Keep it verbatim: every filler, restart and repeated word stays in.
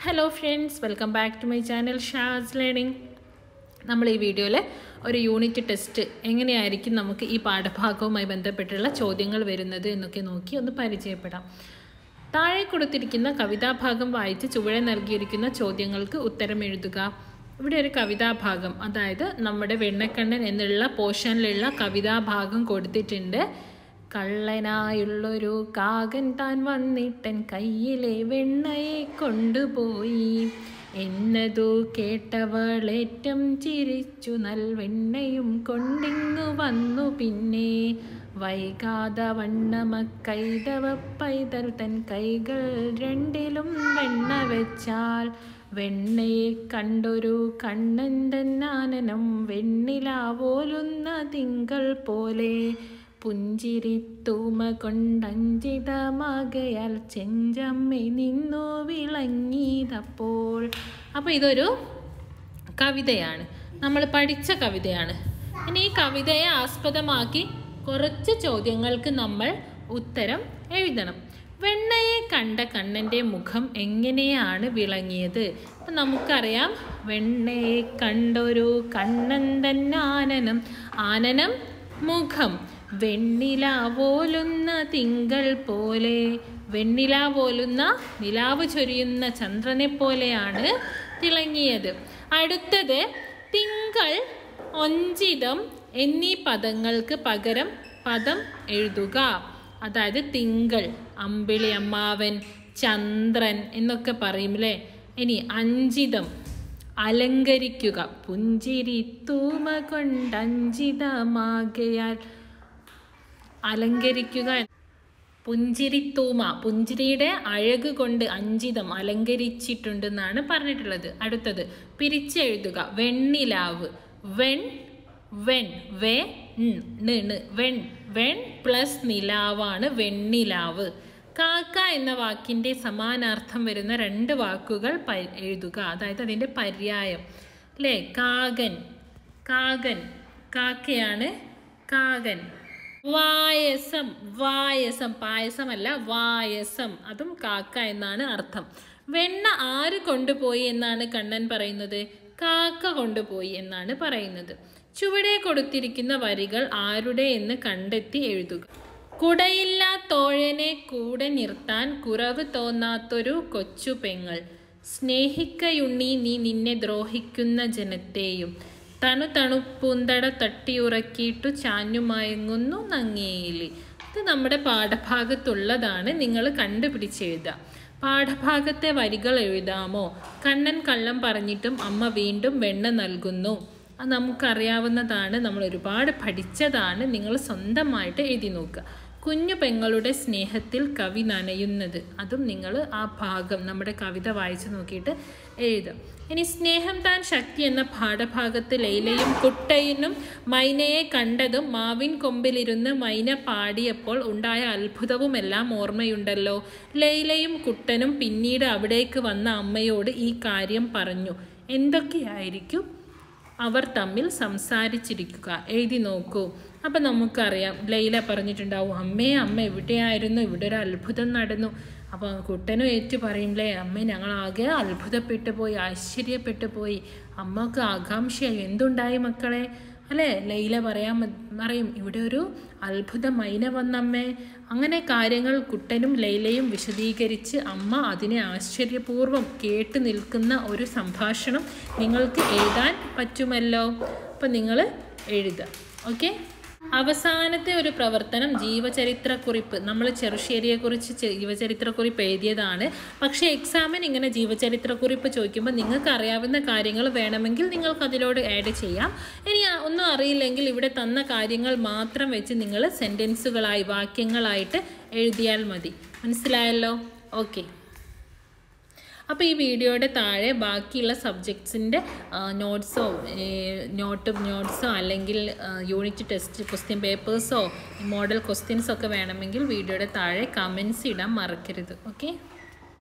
Hello friends, welcome back to my channel Shaz Learning. നമ്മൾ ഈ വീഡിയോയിൽ ഒരു യൂണിറ്റ് ടെസ്റ്റ് എങ്ങനെയായിരിക്കും നമുക്ക് ഈ പാഠഭാഗവുമായി ബന്ധപ്പെട്ടുള്ള ചോദ്യങ്ങൾ വരുന്നത് എന്നൊക്കെ നോക്കി ഒന്ന് പരിചയപ്പെടാം. താഴെ കൊടുത്തിരിക്കുന്ന കവിതാഭാഗം വായിച്ച് ചുവടെ നൽകിയിരിക്കുന്ന ചോദ്യങ്ങൾക്ക് ഉത്തരം എഴുതുക. ഇവിടെ ഒരു കവിതാഭാഗം, അതായത് നമ്മുടെ വെണ്ണക്കണ്ണൻ എന്നുള്ള പോർഷനിലുള്ള കവിതാഭാഗം കൊടുത്തിട്ടുണ്ട്. കള്ളനായുള്ളൊരു കാകൻ താൻ വന്നിട്ടൻ കയ്യിലെ വെണ്ണയെ കൊണ്ടുപോയി എന്നതു കേട്ടവളേറ്റം ചിരിച്ചു നൽവെണ്ണയും കൊണ്ടിങ്ങു വന്നു. പിന്നെ വൈകാതെ വണ്ണമക്കൈതവ പൈതൽ തൻ കൈകൾ രണ്ടിലും വെണ്ണ വെച്ചാൽ വെണ്ണയെ കണ്ടൊരു കണ്ണൻ തന്നാനനം വെണ്ണിലാവോലുന്ന തിങ്കൾ പോലെ പുഞ്ചിരിത്തൂമ കൊണ്ടഞ്ചിതമാകയാൽ ചെഞ്ചമ്മി നിന്നു വിളങ്ങിയതപ്പോൾ. അപ്പോൾ ഇതൊരു കവിതയാണ്, നമ്മൾ പഠിച്ച കവിതയാണ്. ഇനി ഈ കവിതയെ ആസ്പദമാക്കി കുറച്ച് ചോദ്യങ്ങൾക്ക് നമ്മൾ ഉത്തരം എഴുതണം. വെണ്ണയെ കണ്ട കണ്ണൻ്റെ മുഖം എങ്ങനെയാണ് വിളങ്ങിയത്? അപ്പം നമുക്കറിയാം, വെണ്ണയെ കണ്ടൊരു കണ്ണൻ തന്നാനനം, ആനനം മുഖം, വെണ്ണിലാവോലുന്ന തിങ്കൾ പോലെ, വെണ്ണിലാവോലുന്ന നിലാവ് ചൊരിയുന്ന ചന്ദ്രനെ പോലെയാണ് തിളങ്ങിയത്. അടുത്തത് തിങ്കൾ, ഒഞ്ചിതം എന്നീ പദങ്ങൾക്ക് പകരം പദം എഴുതുക. അതായത് തിങ്കൾ, അമ്പിളി അമ്മാവൻ, ചന്ദ്രൻ എന്നൊക്കെ പറയും. ഇനി അഞ്ചിതം, അലങ്കരിക്കുക, പുഞ്ചിരി തൂമ കൊണ്ടഞ്ചിതമാകയാൽ, അലങ്കരിക്കുക, പുഞ്ചിരിത്തൂമ, പുഞ്ചിരിയുടെ അഴക് കൊണ്ട് അഞ്ചിതം അലങ്കരിച്ചിട്ടുണ്ടെന്നാണ് പറഞ്ഞിട്ടുള്ളത്. അടുത്തത് പിരിച്ചെഴുതുക. വെണ്ണിലാവ്, വെൺ വെൺ വെ ണ് വെൺ വെൺ പ്ലസ് നിലാവാണ് വെണ്ണിലാവ്. കാക്ക എന്ന വാക്കിൻ്റെ സമാനാർത്ഥം വരുന്ന രണ്ട് വാക്കുകൾ എഴുതുക, അതായത് അതിൻ്റെ പര്യായം അല്ലേ. കാകൻ, കാകൻ, കാക്കയാണ് കാകൻ. വായസം, വായസം, പായസമല്ല വായസം, അതും കാക്ക എന്നാണ് അർത്ഥം. വെണ്ണ ആര് കൊണ്ടുപോയി എന്നാണ് കണ്ണൻ പറയുന്നത്? കാക്ക കൊണ്ടുപോയി എന്നാണ് പറയുന്നത്. ചുവടെ കൊടുത്തിരിക്കുന്ന വരികൾ ആരുടെ എന്ന് കണ്ടെത്തി എഴുതുക. കുടയില്ലാത്തോഴനെ കൂടെ നിർത്താൻ കുറവ് തോന്നാത്തൊരു കൊച്ചു പെങ്ങൾ, സ്നേഹിക്കയുണ്ണി നീ നിന്നെ ദ്രോഹിക്കുന്ന ജനത്തെയും, തണു തണുപ്പൂന്തട തട്ടിയുറക്കിയിട്ടു ചാഞ്ഞുമയങ്ങുന്നു നങ്ങേലി. ഇത് നമ്മുടെ പാഠഭാഗത്തുള്ളതാണ്, നിങ്ങൾ കണ്ടുപിടിച്ചെഴുതുക. പാഠഭാഗത്തെ വരികൾ എഴുതാമോ? കണ്ണൻ കള്ളം പറഞ്ഞിട്ടും അമ്മ വീണ്ടും വെണ്ണ നൽകുന്നു. അത് നമുക്കറിയാവുന്നതാണ്, നമ്മൾ ഒരുപാട് പഠിച്ചതാണ്. നിങ്ങൾ സ്വന്തമായിട്ട് എഴുതി നോക്കുക. കുഞ്ഞു പെങ്ങളുടെ സ്നേഹത്തിൽ കവി നനയുന്നത്, അതും നിങ്ങൾ ആ ഭാഗം നമ്മുടെ കവിത വായിച്ചു നോക്കിയിട്ട് എഴുതുക. ഇനി സ്നേഹം താൻ ശക്തി എന്ന പാഠഭാഗത്ത് ലൈലയും കുട്ടനും മൈനയെ കണ്ടതും മാവിൻ കൊമ്പിലിരുന്ന് മൈന പാടിയപ്പോൾ ഉണ്ടായ അത്ഭുതവുമെല്ലാം ഓർമ്മയുണ്ടല്ലോ. ലൈലയും കുട്ടനും പിന്നീട് അവിടേക്ക് വന്ന അമ്മയോട് ഈ കാര്യം പറഞ്ഞു. എന്തൊക്കെയായിരിക്കും അവർ തമ്മിൽ സംസാരിച്ചിരിക്കുക? എഴുതി നോക്കൂ. അപ്പം നമുക്കറിയാം, ലൈല പറഞ്ഞിട്ടുണ്ടാവും, അമ്മേ അമ്മ എവിടെയായിരുന്നു, ഇവിടെ ഒരു അത്ഭുതം നടന്നു. അപ്പോൾ കുട്ടനും ഏറ്റു പറയൂലേ, അമ്മ ഞങ്ങളാകെ അത്ഭുതപ്പെട്ടു പോയി, ആശ്ചര്യപ്പെട്ടു പോയി, അമ്മക്ക് ആകാംക്ഷയായി, എന്തുണ്ടായി മക്കളെ അല്ലേ? ലൈല പറയാൻ പറയും, ഇവിടെ ഒരു അത്ഭുത മൈന വന്നമ്മേ. അങ്ങനെ കാര്യങ്ങൾ കുട്ടനും ലൈലയും വിശദീകരിച്ച് അമ്മ അതിനെ ആശ്ചര്യപൂർവ്വം കേട്ട് നിൽക്കുന്ന ഒരു സംഭാഷണം നിങ്ങൾക്ക് എഴുതാൻ പറ്റുമല്ലോ. അപ്പം നിങ്ങൾ എഴുതുക. ഓക്കെ. അവസാനത്തെ ഒരു പ്രവർത്തനം ജീവചരിത്രക്കുറിപ്പ്. നമ്മൾ ചെറുശ്ശേരിയെക്കുറിച്ച് ജീവചരിത്രക്കുറിപ്പ് എഴുതിയതാണ്. പക്ഷേ എക്സാമിന് ഇങ്ങനെ ജീവചരിത്രക്കുറിപ്പ് ചോദിക്കുമ്പോൾ നിങ്ങൾക്ക് അറിയാവുന്ന കാര്യങ്ങൾ വേണമെങ്കിൽ നിങ്ങൾക്ക് അതിലോട് ആഡ് ചെയ്യാം. ഇനി ഒന്നും അറിയില്ലെങ്കിൽ ഇവിടെ തന്ന കാര്യങ്ങൾ മാത്രം വെച്ച് നിങ്ങൾ സെൻറ്റൻസുകളായി, വാക്യങ്ങളായിട്ട് എഴുതിയാൽ മതി. മനസ്സിലായല്ലോ? ഓക്കെ. അപ്പോൾ ഈ വീഡിയോയുടെ താഴെ ബാക്കിയുള്ള സബ്ജക്ട്സിൻ്റെ നോട്ട്സോ നോട്ട് നോട്ട്സോ അല്ലെങ്കിൽ യൂണിറ്റ് ടെസ്റ്റ് ക്വസ്റ്റ്യൻ പേപ്പേഴ്സോ മോഡൽ ക്വസ്റ്റ്യൻസോ ഒക്കെ വേണമെങ്കിൽ വീഡിയോയുടെ താഴെ കമൻസ് ഇടാൻ മറക്കരുത്. ഓക്കെ.